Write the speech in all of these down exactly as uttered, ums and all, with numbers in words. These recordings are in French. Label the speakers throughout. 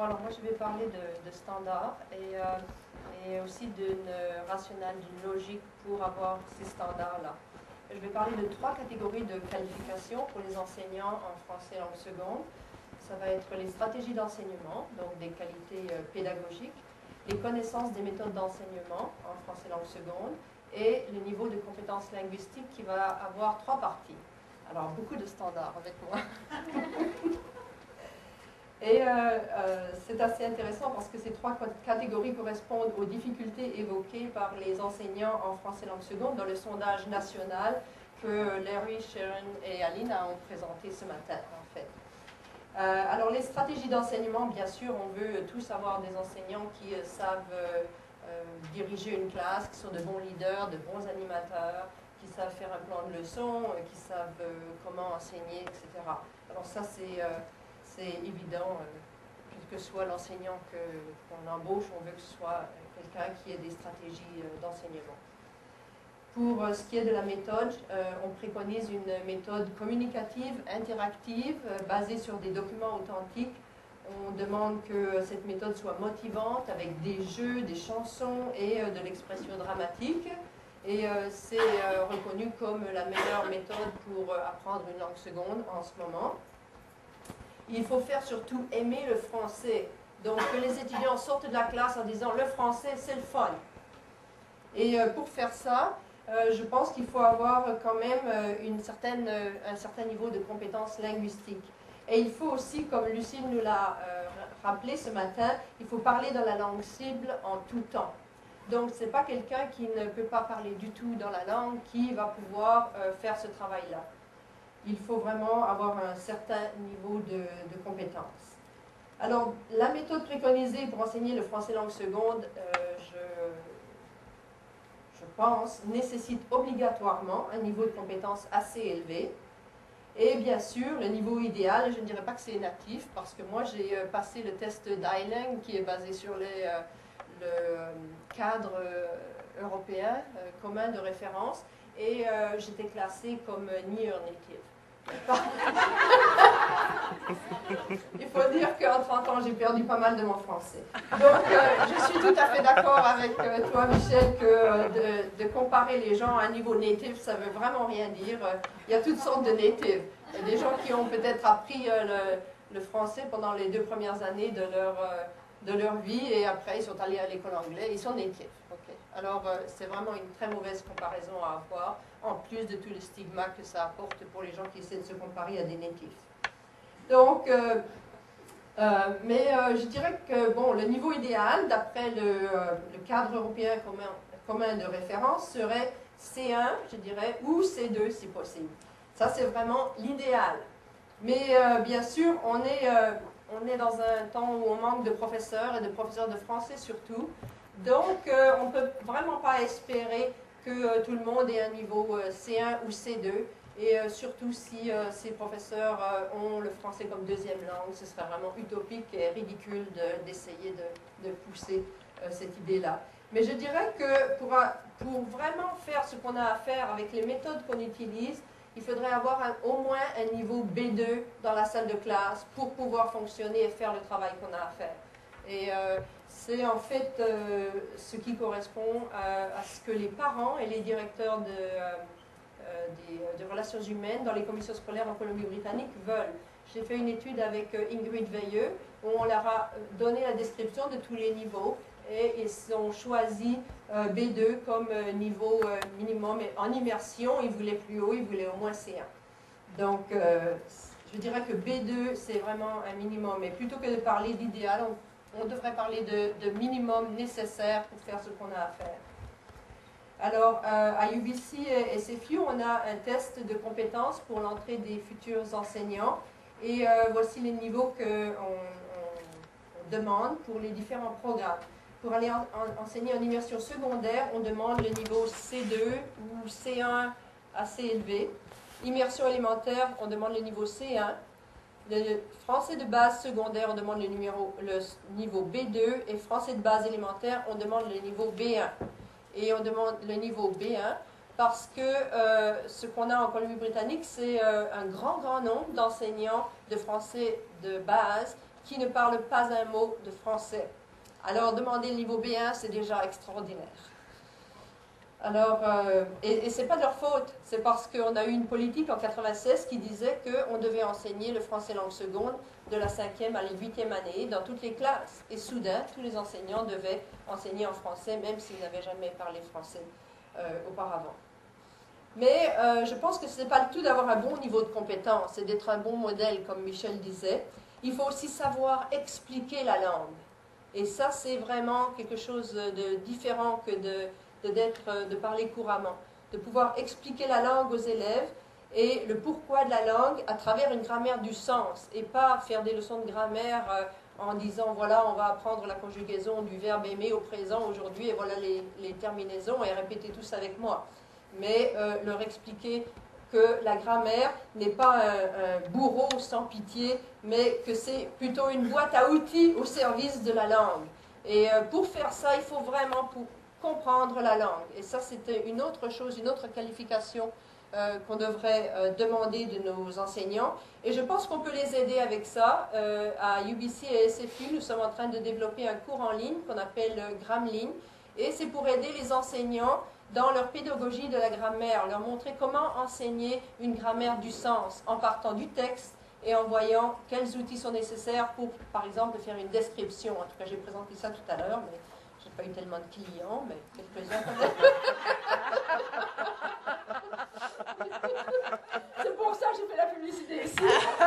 Speaker 1: Bon, alors moi je vais parler de, de standards et, euh, et aussi d'une rationale, d'une logique pour avoir ces standards-là. Je vais parler de trois catégories de qualifications pour les enseignants en français langue seconde. Ça va être les stratégies d'enseignement, donc des qualités euh, pédagogiques, les connaissances des méthodes d'enseignement en français langue seconde et le niveau de compétences linguistiques qui va avoir trois parties. Alors, beaucoup de standards avec moi. Et euh, euh, c'est assez intéressant parce que ces trois catégories correspondent aux difficultés évoquées par les enseignants en français langue seconde dans le sondage national que Larry, Sharon et Alina ont présenté ce matin, en fait. Euh, alors, les stratégies d'enseignement, bien sûr, on veut tous avoir des enseignants qui euh, savent euh, euh, diriger une classe, qui sont de bons leaders, de bons animateurs, qui savent faire un plan de leçon, euh, qui savent euh, comment enseigner, et cetera. Alors ça, c'est... Euh, C'est évident, euh, quel que soit l'enseignant qu'on embauche, on veut que ce soit quelqu'un qui ait des stratégies euh, d'enseignement. Pour euh, ce qui est de la méthode, euh, on préconise une méthode communicative, interactive, euh, basée sur des documents authentiques. On demande que cette méthode soit motivante, avec des jeux, des chansons et euh, de l'expression dramatique. Et euh, c'est euh, reconnu comme la meilleure méthode pour euh, apprendre une langue seconde en ce moment. Il faut faire surtout aimer le français. Donc, que les étudiants sortent de la classe en disant « le français, c'est le fun ». Et euh, pour faire ça, euh, je pense qu'il faut avoir quand même euh, une certaine, euh, un certain niveau de compétences linguistiques. Et il faut aussi, comme Lucille nous l'a euh, rappelé ce matin, il faut parler dans la langue cible en tout temps. Donc, ce n'est pas quelqu'un qui ne peut pas parler du tout dans la langue qui va pouvoir euh, faire ce travail-là. Il faut vraiment avoir un certain niveau de, de compétence. Alors, la méthode préconisée pour enseigner le français langue seconde, euh, je, je pense, nécessite obligatoirement un niveau de compétence assez élevé. Et bien sûr, le niveau idéal, je ne dirais pas que c'est natif, parce que moi j'ai passé le test d'Eiling qui est basé sur les, euh, le cadre euh, européen euh, commun de référence, et euh, j'étais classée comme near native. Il faut dire qu'en trente ans, j'ai perdu pas mal de mon français. Donc, euh, je suis tout à fait d'accord avec euh, toi, Michel, que euh, de, de comparer les gens à un niveau native, ça ne veut vraiment rien dire. Il y a toutes sortes de natives. Il y a des gens qui ont peut-être appris euh, le, le français pendant les deux premières années de leur, euh, de leur vie et après, ils sont allés à l'école anglaise. Ils sont natives. Okay. Alors, euh, c'est vraiment une très mauvaise comparaison à avoir, en plus de tous les stigmas que ça apporte pour les gens qui essaient de se comparer à des natifs. Donc, euh, euh, mais euh, je dirais que bon, le niveau idéal, d'après le, euh, le cadre européen commun, commun de référence, serait C un, je dirais, ou C deux si possible. Ça, c'est vraiment l'idéal. Mais euh, bien sûr, on est, euh, on est dans un temps où on manque de professeurs et de professeurs de français surtout. Donc, euh, on ne peut vraiment pas espérer que euh, tout le monde ait un niveau euh, C un ou C deux. Et euh, surtout si euh, ces professeurs euh, ont le français comme deuxième langue, ce serait vraiment utopique et ridicule d'essayer de, de, de pousser euh, cette idée-là. Mais je dirais que pour, pour vraiment faire ce qu'on a à faire avec les méthodes qu'on utilise, il faudrait avoir un, au moins un niveau B deux dans la salle de classe pour pouvoir fonctionner et faire le travail qu'on a à faire. Et euh, c'est en fait euh, ce qui correspond à, à ce que les parents et les directeurs de... Euh, Euh, des, des relations humaines dans les commissions scolaires en Colombie-Britannique veulent. J'ai fait une étude avec euh, Ingrid Veilleux où on leur a donné la description de tous les niveaux et ils ont choisi euh, B deux comme euh, niveau euh, minimum. Et en immersion, ils voulaient plus haut, ils voulaient au moins C un. Donc, euh, je dirais que B deux, c'est vraiment un minimum. Et plutôt que de parler d'idéal, on, on devrait parler de, de minimum nécessaire pour faire ce qu'on a à faire. Alors, euh, à U B C et S F U, on a un test de compétences pour l'entrée des futurs enseignants. Et euh, voici les niveaux qu'on on demande pour les différents programmes. Pour aller en, en, enseigner en immersion secondaire, on demande le niveau C deux ou C un assez élevé. Immersion élémentaire, on demande le niveau C un. Le français de base secondaire, on demande le, numéro, le niveau B deux. Et français de base élémentaire, on demande le niveau B un. Et on demande le niveau B un parce que euh, ce qu'on a en Colombie-Britannique, c'est euh, un grand, grand nombre d'enseignants de français de base qui ne parlent pas un mot de français. Alors, demander le niveau B un, c'est déjà extraordinaire. Alors, euh, et, et ce n'est pas de leur faute, c'est parce qu'on a eu une politique en mille neuf cent quatre-vingt-seize qui disait qu'on devait enseigner le français langue seconde de la cinquième à la huitième année dans toutes les classes. Et soudain, tous les enseignants devaient enseigner en français, même s'ils n'avaient jamais parlé français euh, auparavant. Mais euh, je pense que ce n'est pas le tout d'avoir un bon niveau de compétence et d'être un bon modèle, comme Michel disait. Il faut aussi savoir expliquer la langue. Et ça, c'est vraiment quelque chose de différent que de, de, d'être, de parler couramment. De pouvoir expliquer la langue aux élèves et le pourquoi de la langue à travers une grammaire du sens. Et pas faire des leçons de grammaire euh, en disant, voilà, on va apprendre la conjugaison du verbe aimer au présent aujourd'hui et voilà les, les terminaisons et répéter tous avec moi. Mais euh, leur expliquer que la grammaire n'est pas un, un bourreau sans pitié, mais que c'est plutôt une boîte à outils au service de la langue. Et euh, pour faire ça, il faut vraiment pour comprendre la langue. Et ça, c'était une autre chose, une autre qualification euh, qu'on devrait euh, demander de nos enseignants. Et je pense qu'on peut les aider avec ça. Euh, à U B C et S F U, nous sommes en train de développer un cours en ligne qu'on appelle Gramline. Et c'est pour aider les enseignants dans leur pédagogie de la grammaire, leur montrer comment enseigner une grammaire du sens en partant du texte et en voyant quels outils sont nécessaires pour, par exemple, faire une description. En tout cas, j'ai présenté ça tout à l'heure, mais je n'ai pas eu tellement de clients, mais quelques-uns quand même. C'est pour ça que j'ai fait la publicité ici.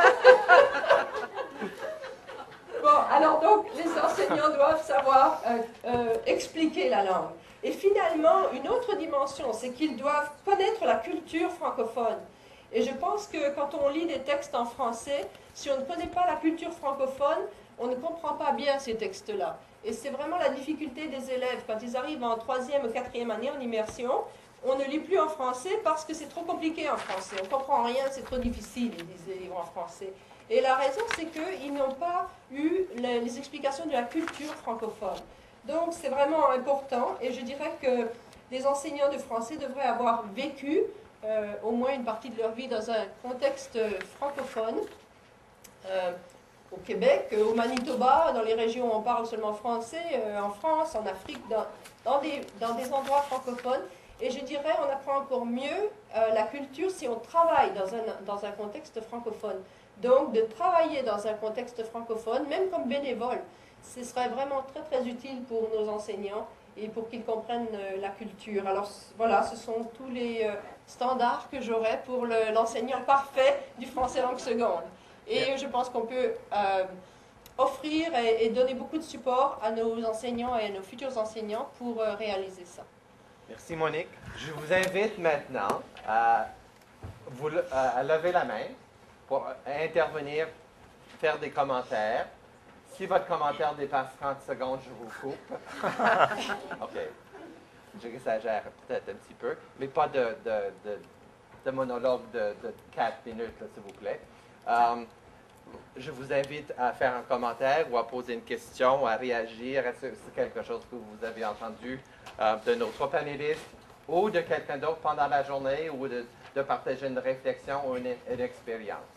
Speaker 1: Bon, alors donc, les enseignants doivent savoir euh, euh, expliquer la langue. Et finalement, une autre dimension, c'est qu'ils doivent connaître la culture francophone. Et je pense que quand on lit des textes en français, si on ne connaît pas la culture francophone, on ne comprend pas bien ces textes-là. Et c'est vraiment la difficulté des élèves. Quand ils arrivent en troisième ou quatrième année en immersion, on ne lit plus en français parce que c'est trop compliqué en français. On ne comprend rien, c'est trop difficile, ils disent les livres en français. Et la raison, c'est qu'ils n'ont pas eu les, les explications de la culture francophone. Donc, c'est vraiment important. Et je dirais que les enseignants de français devraient avoir vécu euh, au moins une partie de leur vie dans un contexte francophone. Euh, au Québec, au Manitoba, dans les régions où on parle seulement français, euh, en France, en Afrique, dans, dans, des, dans des endroits francophones. Et je dirais, on apprend encore mieux euh, la culture si on travaille dans un, dans un contexte francophone. Donc, de travailler dans un contexte francophone, même comme bénévole, ce serait vraiment très, très utile pour nos enseignants et pour qu'ils comprennent euh, la culture. Alors, voilà, ce sont tous les euh, standards que j'aurais pour le, l'enseignant parfait du français langue seconde. Et je pense qu'on peut euh, offrir et, et donner beaucoup de support à nos enseignants et à nos futurs enseignants pour euh, réaliser ça.
Speaker 2: Merci Monique. Je vous invite maintenant à, vous, à lever la main pour intervenir, faire des commentaires. Si votre commentaire dépasse trente secondes, je vous coupe. OK. J'exagère peut-être un petit peu, mais pas de, de, de, de monologue de, de quatre minutes, s'il vous plaît. Um, je vous invite à faire un commentaire ou à poser une question, à réagir à ce, quelque chose que vous avez entendu uh, de nos trois panélistes ou de quelqu'un d'autre pendant la journée ou de, de partager une réflexion ou une, une expérience.